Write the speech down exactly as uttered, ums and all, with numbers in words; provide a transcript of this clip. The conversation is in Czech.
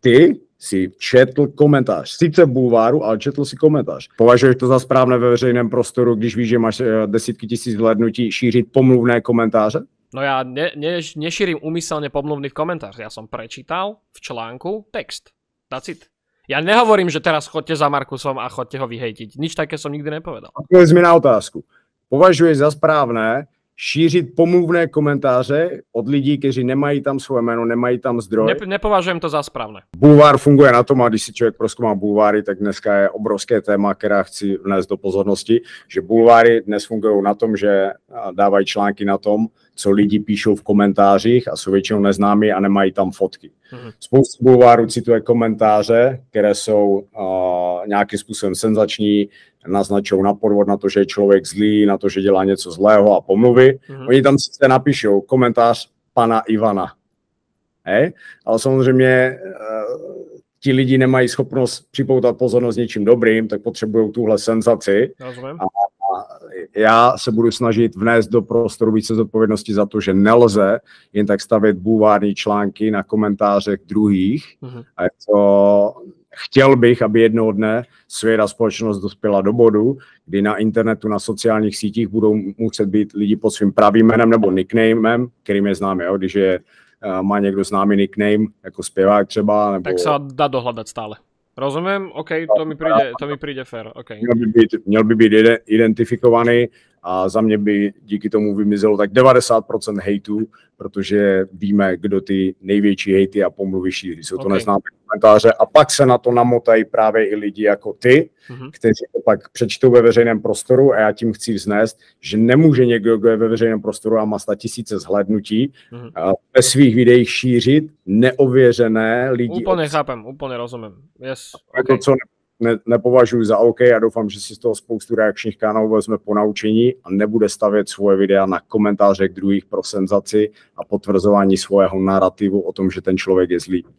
ty si četl komentář. Sice v bulváru, ale četl si komentář. Považuješ to za správné ve veřejném prostoru, když víš, že máš desítky tisíc zhlédnutí, šířit pomluvné komentáře? No ja ne, ne, nešírim úmyselne pomluvný komentář. Ja som prečítal v článku text. That's it. Ja nehovorím, že teraz chodte za Markusom a chodte ho vyhejtiť. Nič také som nikdy nepovedal. Odpověz mi na otázku. Považuješ za správné šířit pomluvné komentáře od lidí, kteří nemají tam svoje jméno, nemají tam zdroj? Ne, nepovažujem to za správné. Bulvár funguje na tom, a když si člověk prozkoumá bulváry, tak dneska je obrovské téma, která chci vnést do pozornosti, že bulváry dnes fungují na tom, že dávají články na tom, co lidi píšou v komentářích a jsou většinou neznámí a nemají tam fotky. Mm-hmm. Spoustu bulvárů cituje komentáře, které jsou uh, nějakým způsobem senzační, naznačují na podvod, na to, že je člověk zlý, na to, že dělá něco zlého a pomluvy. Mm-hmm. Oni tam sice napíšou komentář pana Ivana. Hej? Ale samozřejmě uh, ti lidi nemají schopnost připoutat pozornost něčím dobrým, tak potřebují tuhle senzaci. Rozumím. A já se budu snažit vnést do prostoru více zodpovědnosti za to, že nelze jen tak stavět bulvární články na komentářech druhých. Mm-hmm. A to chtěl bych, aby jednoho dne svět a společnost dospěla do bodu, kdy na internetu, na sociálních sítích budou muset být lidi pod svým pravým jménem nebo nicknamem, kterým je známe, jo? Když je, má někdo známý nickname, jako zpěvák třeba. Nebo... Tak se dá dohledat stále. Rozumím, OK, to mi přijde, to mi přijde fair, OK. Měl by být, měl by být identifikovaný a za mě by díky tomu vymizelo tak devadesát procent hejtů, protože víme, kdo ty největší hejty a pomluvy šíří. Jsou to okay. Neznámé komentáře a pak se na to namotají právě i lidi jako ty, mm-hmm. kteří to pak přečtou ve veřejném prostoru a já tím chci vznést, že nemůže někdo, kdo je ve veřejném prostoru a má sta tisíce zhlédnutí, mm-hmm. ve svých videích šířit neověřené lidi. Úplně chápem, úplně rozumím. Yes, okay. To, co ne, nepovažuji za OK a doufám, že si z toho spoustu reakčních kanálů vezme po naučení a nebude stavět svoje videa na komentářech druhých pro senzaci a potvrzování svého narrativu o tom, že ten člověk je zlý.